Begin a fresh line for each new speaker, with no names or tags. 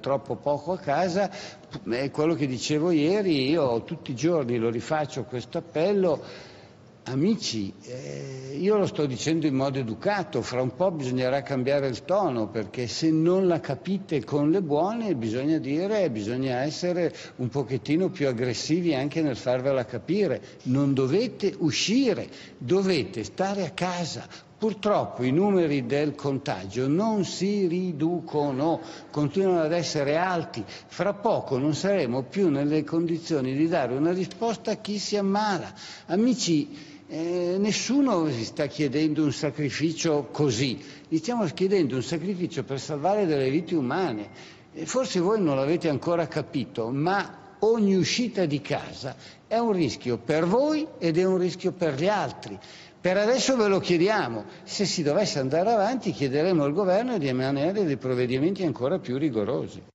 troppo poco a casa. È quello che dicevo ieri, io tutti i giorni lo rifaccio questo appello. Amici, io lo sto dicendo in modo educato, fra un po' bisognerà cambiare il tono, perché se non la capite con le buone bisogna essere un pochettino più aggressivi anche nel farvela capire. Non dovete uscire, dovete stare a casa. Purtroppo i numeri del contagio non si riducono, continuano ad essere alti. Fra poco non saremo più nelle condizioni di dare una risposta a chi si ammala. Amici, nessuno si sta chiedendo un sacrificio così, gli stiamo chiedendo un sacrificio per salvare delle vite umane. Forse voi non l'avete ancora capito, ma ogni uscita di casa è un rischio per voi ed è un rischio per gli altri. Per adesso ve lo chiediamo, se si dovesse andare avanti chiederemo al governo di emanare dei provvedimenti ancora più rigorosi.